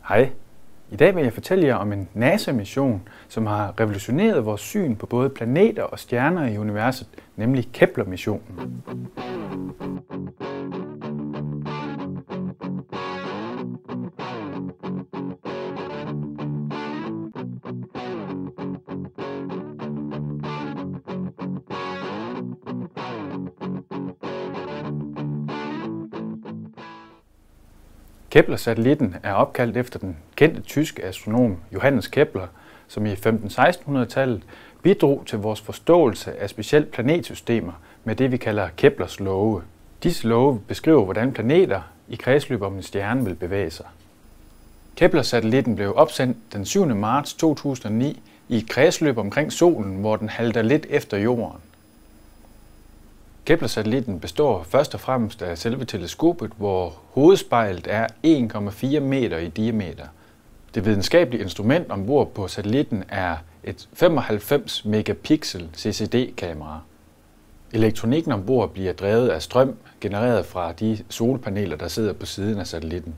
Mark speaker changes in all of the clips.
Speaker 1: Hej. I dag vil jeg fortælle jer om en NASA-mission, som har revolutioneret vores syn på både planeter og stjerner i universet, nemlig Kepler-missionen. Kepler-satellitten er opkaldt efter den kendte tyske astronom Johannes Kepler, som i 1500-1600-tallet bidrog til vores forståelse af specielt planetsystemer med det, vi kalder Keplers love. Disse love beskriver, hvordan planeter i kredsløb om en stjerne vil bevæge sig. Kepler-satellitten blev opsendt den 7. marts 2009 i et kredsløb omkring solen, hvor den halter lidt efter jorden. Kepler-satellitten består først og fremmest af selve teleskopet, hvor hovedspejlet er 1,4 meter i diameter. Det videnskabelige instrument ombord på satellitten er et 95 megapixel CCD-kamera. Elektronikken ombord bliver drevet af strøm, genereret fra de solpaneler, der sidder på siden af satellitten.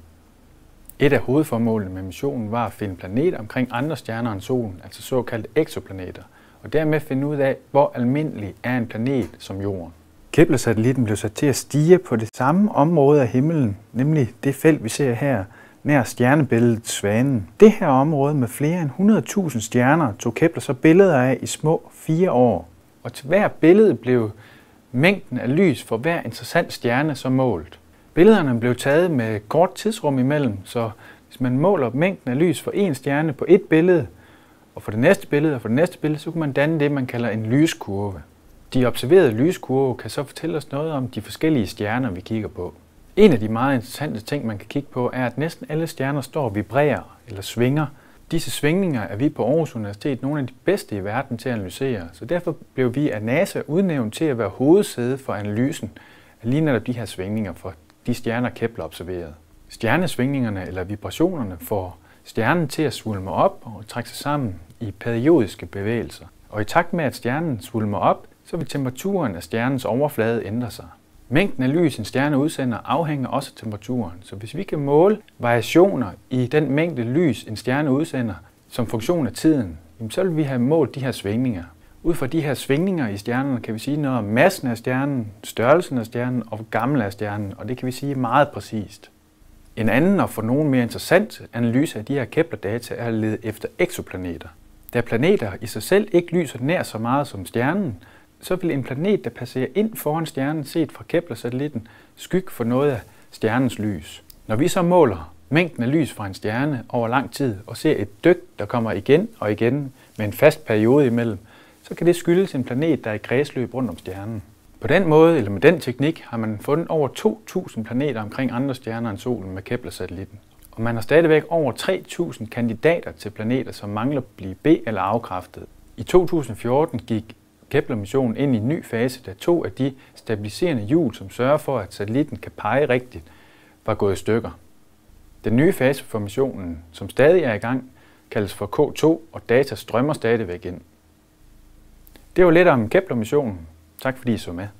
Speaker 1: Et af hovedformålene med missionen var at finde planeter omkring andre stjerner end solen, altså såkaldte eksoplaneter, og dermed finde ud af, hvor almindelig er en planet som jorden. Kepler-satellitten blev sat til at stie på det samme område af himlen, nemlig det felt, vi ser her, nær stjernebilledet Svanen. Det her område med flere end 100.000 stjerner tog Kepler så billeder af i små 4 år. Og til hver billede blev mængden af lys for hver interessant stjerne så målt. Billederne blev taget med kort tidsrum imellem, så hvis man måler mængden af lys for en stjerne på et billede, og for det næste billede og for det næste billede, så kan man danne det, man kalder en lyskurve. De observerede lyskurve kan så fortælle os noget om de forskellige stjerner, vi kigger på. En af de meget interessante ting, man kan kigge på, er, at næsten alle stjerner står og vibrerer eller svinger. Disse svingninger er vi på Aarhus Universitet nogle af de bedste i verden til at analysere, så derfor blev vi af NASA udnævnt til at være hovedsæde for analysen af lige netop de her svingninger for de stjerner, Kepler observerede. Stjernesvingningerne eller vibrationerne får stjernen til at svulme op og trække sig sammen i periodiske bevægelser. Og i takt med, at stjernen svulmer op, så vil temperaturen af stjernens overflade ændre sig. Mængden af lys, en stjerne udsender, afhænger også af temperaturen. Så hvis vi kan måle variationer i den mængde lys, en stjerne udsender, som funktion af tiden, så vil vi have målt de her svingninger. Ud fra de her svingninger i stjernerne kan vi sige noget om massen af stjernen, størrelsen af stjernen og hvor gammel er stjernen, og det kan vi sige meget præcist. En anden og for nogen mere interessant analyse af de her Kepler-data er at lede efter eksoplaneter. Da planeter i sig selv ikke lyser nær så meget som stjernen, så vil en planet, der passerer ind foran stjernen, set fra Kepler-satellitten, skygge for noget af stjernens lys. Når vi så måler mængden af lys fra en stjerne over lang tid og ser et dyk, der kommer igen og igen med en fast periode imellem, så kan det skyldes en planet, der er i kredsløb rundt om stjernen. På den måde, eller med den teknik, har man fundet over 2.000 planeter omkring andre stjerner end solen med Kepler-satellitten. Og man har stadigvæk over 3.000 kandidater til planeter, som mangler at blive be- eller afkræftet. I 2014 gik Kepler-missionen ind i en ny fase, da 2 af de stabiliserende hjul, som sørger for, at satellitten kan pege rigtigt, var gået i stykker. Den nye fase for missionen, som stadig er i gang, kaldes for K2, og data strømmer stadigvæk ind. Det var lidt om Kepler-missionen. Tak fordi I så med.